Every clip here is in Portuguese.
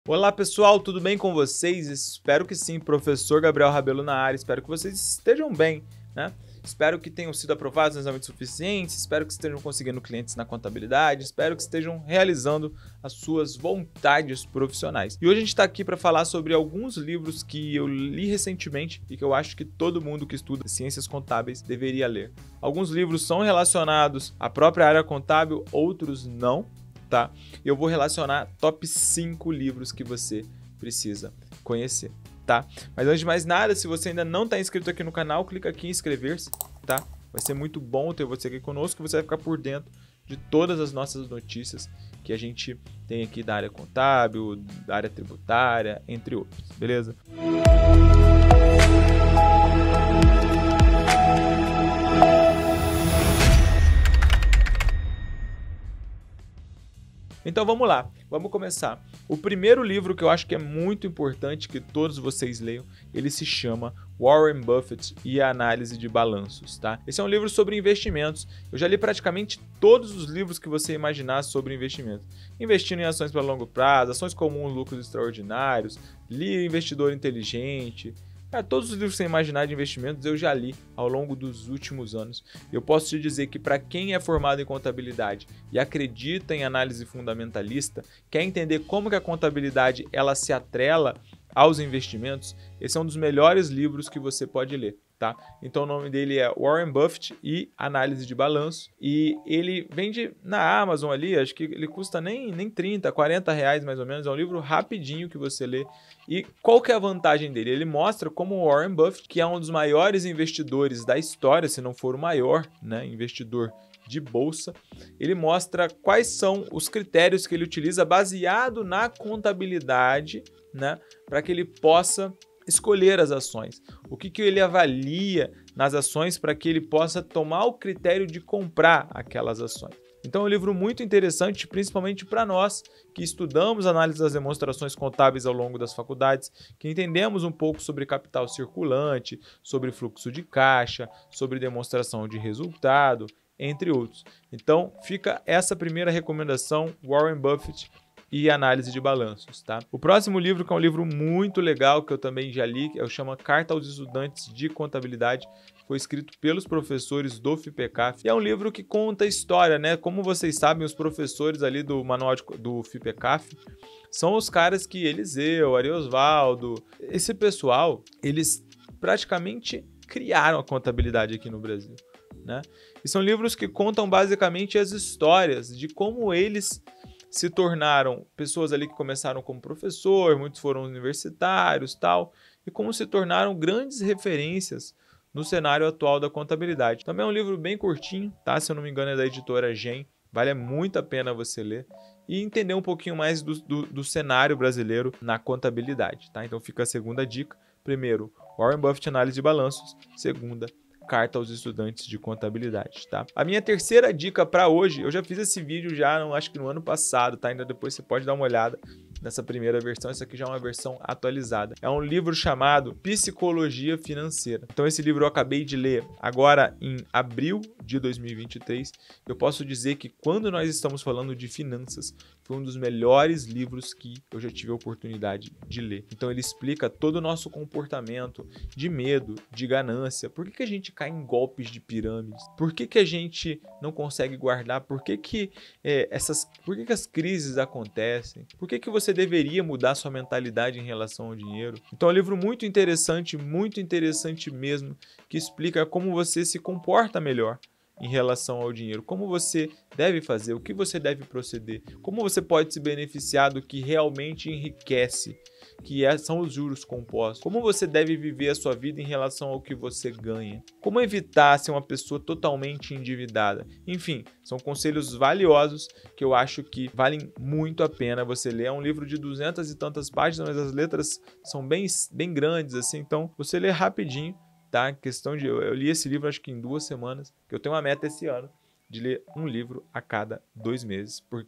Olá pessoal, tudo bem com vocês? Espero que sim, professor Gabriel Rabelo na área, espero que vocês estejam bem, né? Espero que tenham sido aprovados nos exames suficientes, espero que estejam conseguindo clientes na contabilidade, espero que estejam realizando as suas vontades profissionais. E hoje a gente está aqui para falar sobre alguns livros que eu li recentemente e que eu acho que todo mundo que estuda ciências contábeis deveria ler. Alguns livros são relacionados à própria área contábil, outros não. Tá? Eu vou relacionar top 5 livros que você precisa conhecer, tá? Mas antes de mais nada, se você ainda não está inscrito aqui no canal, clica aqui em inscrever-se, tá? Vai ser muito bom ter você aqui conosco, você vai ficar por dentro de todas as nossas notícias que a gente tem aqui da área contábil, da área tributária, entre outros, beleza? Então vamos lá, vamos começar. O primeiro livro que eu acho que é muito importante que todos vocês leiam, ele se chama Warren Buffett e a Análise de Balanços, tá? Esse é um livro sobre investimentos. Eu já li praticamente todos os livros que você imaginar sobre investimentos. Investindo em ações para longo prazo, ações comuns, lucros extraordinários, li Investidor Inteligente. Todos os livros que você imaginar de investimentos eu já li ao longo dos últimos anos. Eu posso te dizer que para quem é formado em contabilidade e acredita em análise fundamentalista, quer entender como que a contabilidade ela se atrela aos investimentos, esse é um dos melhores livros que você pode ler. Tá? Então o nome dele é Warren Buffett e Análise de Balanço, e ele vende na Amazon ali, acho que ele custa nem 30, 40 reais mais ou menos, é um livro rapidinho que você lê. E qual que é a vantagem dele? Ele mostra como o Warren Buffett, que é um dos maiores investidores da história, se não for o maior, né, investidor de bolsa, ele mostra quais são os critérios que ele utiliza baseado na contabilidade, né, para que ele possa escolher as ações. O que ele avalia nas ações para que ele possa tomar o critério de comprar aquelas ações. Então é um livro muito interessante, principalmente para nós que estudamos análise das demonstrações contábeis ao longo das faculdades, que entendemos um pouco sobre capital circulante, sobre fluxo de caixa, sobre demonstração de resultado, entre outros. Então fica essa primeira recomendação, Warren Buffett e Análise de Balanços, tá? O próximo livro, que é um livro muito legal, que eu também já li, eu chamo Carta aos Estudantes de Contabilidade, foi escrito pelos professores do FIPECAF, e é um livro que conta a história, né? Como vocês sabem, os professores ali do manual do FIPECAF são os caras que Eliseu, Ariosvaldo, esse pessoal, eles praticamente criaram a contabilidade aqui no Brasil, né? E são livros que contam basicamente as histórias de como eles se tornaram pessoas ali que começaram como professor, muitos foram universitários, tal, e como se tornaram grandes referências no cenário atual da contabilidade. Também é um livro bem curtinho, tá? Se eu não me engano é da editora Gen, vale muito a pena você ler e entender um pouquinho mais do cenário brasileiro na contabilidade, tá? Então fica a segunda dica. Primeiro, Warren Buffett, Análise de Balanços. Segunda, Carta aos Estudantes de Contabilidade, tá? A minha terceira dica para hoje, eu já fiz esse vídeo já, acho que no ano passado, tá? Ainda depois você pode dar uma olhada nessa primeira versão, essa aqui já é uma versão atualizada. É um livro chamado Psicologia Financeira. Então esse livro eu acabei de ler agora em abril de 2023. Eu posso dizer que quando nós estamos falando de finanças, foi um dos melhores livros que eu já tive a oportunidade de ler. Então ele explica todo o nosso comportamento de medo, de ganância, por que a gente cai em golpes de pirâmides, por que a gente não consegue guardar, por que as crises acontecem, por que você deveria mudar sua mentalidade em relação ao dinheiro. Então é um livro muito interessante mesmo, que explica como você se comporta melhor em relação ao dinheiro, como você deve fazer, o que você deve proceder, como você pode se beneficiar do que realmente enriquece, são os juros compostos, como você deve viver a sua vida em relação ao que você ganha, como evitar ser uma pessoa totalmente endividada. Enfim, são conselhos valiosos que eu acho que valem muito a pena você ler. É um livro de 200 e tantas páginas, mas as letras são bem grandes assim, então você lê rapidinho. Tá? Eu li esse livro acho que em 2 semanas, que eu tenho uma meta esse ano de ler um livro a cada 2 meses, porque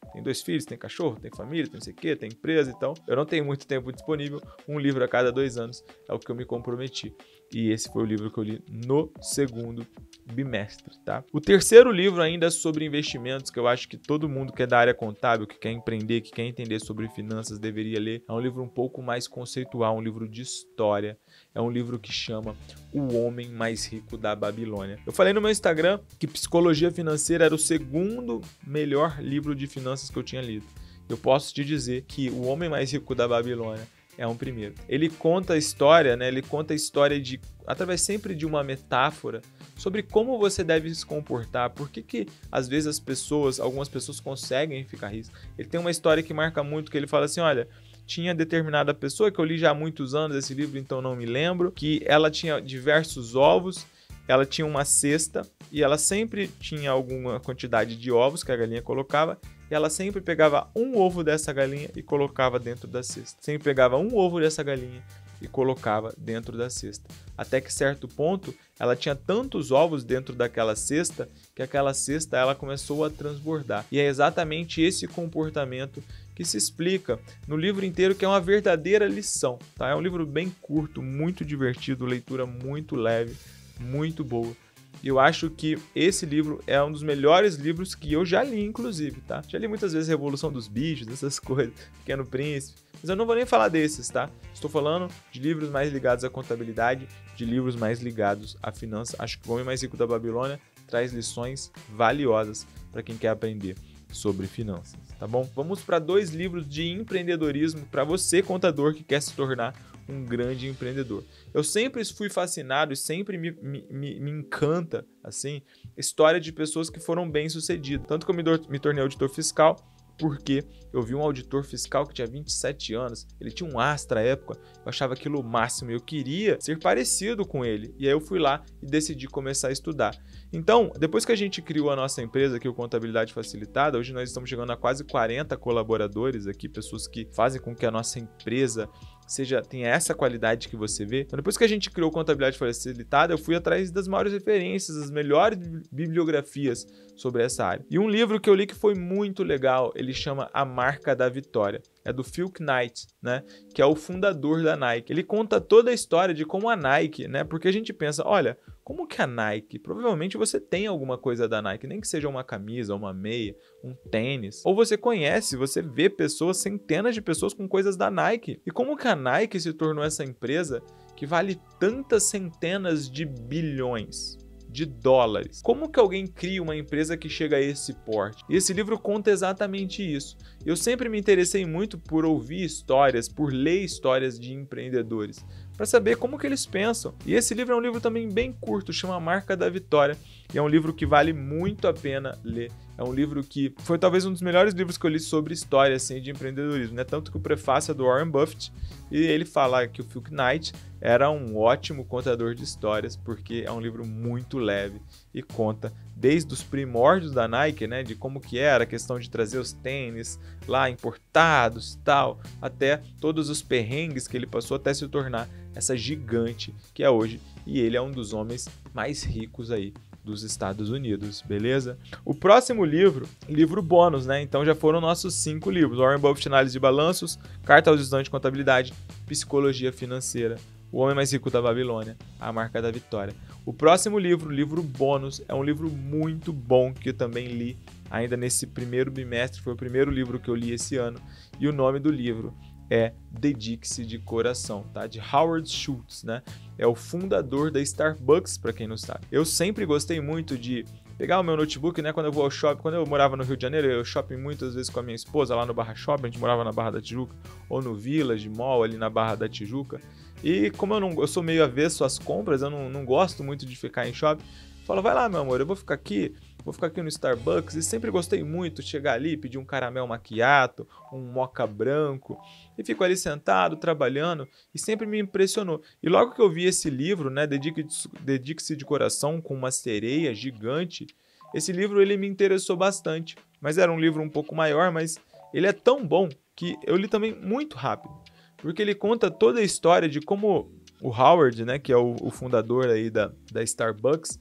tem 2 filhos, tem cachorro, tem família, tem não sei o quê, tem empresa, então eu não tenho muito tempo disponível, um livro a cada 2 anos é o que eu me comprometi. E esse foi o livro que eu li no segundo bimestre, tá? O terceiro livro ainda sobre investimentos, que eu acho que todo mundo que é da área contábil, que quer empreender, que quer entender sobre finanças, deveria ler. É um livro um pouco mais conceitual, um livro de história. É um livro que chama O Homem Mais Rico da Babilônia. Eu falei no meu Instagram que Psicologia Financeira era o segundo melhor livro de finanças que eu tinha lido. Eu posso te dizer que O Homem Mais Rico da Babilônia é um primeiro. Ele conta a história, né? Ele conta a história através sempre de uma metáfora sobre como você deve se comportar, por que às vezes algumas pessoas conseguem ficar ricas. Ele tem uma história que marca muito, que ele fala assim, olha, tinha determinada pessoa, que eu li já há muitos anos esse livro, então não me lembro, que ela tinha diversos ovos, ela tinha uma cesta e ela sempre tinha alguma quantidade de ovos que a galinha colocava, e ela sempre pegava um ovo dessa galinha e colocava dentro da cesta. Sempre pegava um ovo dessa galinha e colocava dentro da cesta. Até que certo ponto, ela tinha tantos ovos dentro daquela cesta, que aquela cesta ela começou a transbordar. E é exatamente esse comportamento que se explica no livro inteiro, que é uma verdadeira lição, tá? É um livro bem curto, muito divertido, leitura muito leve, muito boa. E eu acho que esse livro é um dos melhores livros que eu já li, inclusive, tá? Já li muitas vezes Revolução dos Bichos, essas coisas, Pequeno Príncipe, mas eu não vou nem falar desses, tá? Estou falando de livros mais ligados à contabilidade, de livros mais ligados à finança. Acho que O Homem Mais Rico da Babilônia traz lições valiosas para quem quer aprender sobre finanças, tá bom? Vamos para 2 livros de empreendedorismo para você, contador, que quer se tornar um grande empreendedor. Eu sempre fui fascinado e sempre me encanta, assim, história de pessoas que foram bem-sucedidas. Tanto que eu me tornei auditor fiscal, porque eu vi um auditor fiscal que tinha 27 anos, ele tinha um Astra à época, eu achava aquilo o máximo, eu queria ser parecido com ele, e aí eu fui lá e decidi começar a estudar. Então, depois que a gente criou a nossa empresa aqui, o Contabilidade Facilitada, hoje nós estamos chegando a quase 40 colaboradores aqui, pessoas que fazem com que a nossa empresa tenha essa qualidade que você vê. Então, depois que a gente criou Contabilidade Facilitada, eu fui atrás das maiores referências, das melhores bibliografias sobre essa área. E um livro que eu li que foi muito legal, ele chama A Marca da Vitória. É do Phil Knight, né? Que é o fundador da Nike. Ele conta toda a história de como a Nike, né? Porque a gente pensa, olha, como que a Nike? Provavelmente você tem alguma coisa da Nike, nem que seja uma camisa, uma meia, um tênis. Ou você conhece, você vê pessoas, centenas de pessoas com coisas da Nike. E como que a Nike se tornou essa empresa que vale tantas centenas de bilhões de dólares? Como que alguém cria uma empresa que chega a esse porte? E esse livro conta exatamente isso. Eu sempre me interessei muito por ouvir histórias, por ler histórias de empreendedores, para saber como que eles pensam. E esse livro é um livro também bem curto, chama A Marca da Vitória, e é um livro que vale muito a pena ler. É um livro que foi talvez um dos melhores livros que eu li sobre história assim, de empreendedorismo, né? Tanto que o prefácio é do Warren Buffett, e ele fala que o Phil Knight era um ótimo contador de histórias, porque é um livro muito leve e conta desde os primórdios da Nike, né, de como que era a questão de trazer os tênis lá importados e tal, até todos os perrengues que ele passou até se tornar essa gigante que é hoje, e ele é um dos homens mais ricos aí dos Estados Unidos, beleza? O próximo livro bônus, né? Então já foram nossos 5 livros: Warren Buffett, Análise de Balanços, Carta aos Estudantes de Contabilidade, Psicologia Financeira, O Homem Mais Rico da Babilônia, A Marca da Vitória. O próximo livro bônus, é um livro muito bom que eu também li ainda nesse primeiro bimestre, foi o primeiro livro que eu li esse ano, e o nome do livro é Dedique-se de Coração, tá? De Howard Schultz, né? É o fundador da Starbucks, para quem não sabe. Eu sempre gostei muito de pegar o meu notebook, né? Quando eu vou ao shopping, quando eu morava no Rio de Janeiro, eu shopping muitas vezes com a minha esposa lá no Barra Shopping, a gente morava na Barra da Tijuca, ou no Village Mall ali na Barra da Tijuca. E como eu sou meio avesso às compras, eu não gosto muito de ficar em shopping, eu falo, vai lá, meu amor, eu vou ficar aqui no Starbucks, e sempre gostei muito de chegar ali, pedir um caramel macchiato, um mocha branco, e fico ali sentado, trabalhando, e sempre me impressionou. E logo que eu vi esse livro, né, Dedique-se de Coração, com uma sereia gigante, esse livro ele me interessou bastante, mas era um livro um pouco maior, mas ele é tão bom que eu li também muito rápido, porque ele conta toda a história de como o Howard, né, que é o fundador aí da Starbucks,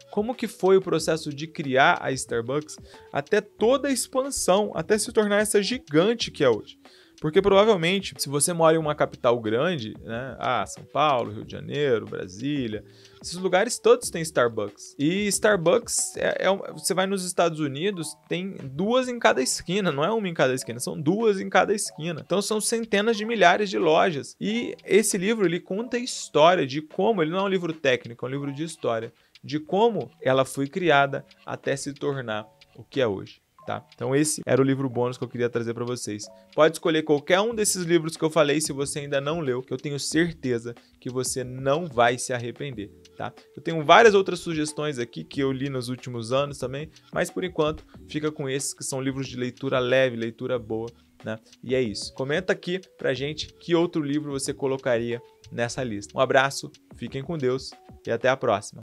como que foi o processo de criar a Starbucks até toda a expansão, até se tornar essa gigante que é hoje. Porque provavelmente, se você mora em uma capital grande, né? São Paulo, Rio de Janeiro, Brasília, esses lugares todos têm Starbucks. E Starbucks, você vai nos Estados Unidos, tem 2 em cada esquina, não é uma em cada esquina, são 2 em cada esquina. Então são centenas de milhares de lojas. E esse livro, ele conta a história de como, ele não é um livro técnico, é um livro de história, de como ela foi criada até se tornar o que é hoje. Tá? Então esse era o livro bônus que eu queria trazer para vocês. Pode escolher qualquer um desses livros que eu falei se você ainda não leu, que eu tenho certeza que você não vai se arrepender. Tá? Eu tenho várias outras sugestões aqui que eu li nos últimos anos também, mas por enquanto fica com esses que são livros de leitura leve, leitura boa, né? E é isso. Comenta aqui pra gente que outro livro você colocaria nessa lista. Um abraço, fiquem com Deus e até a próxima.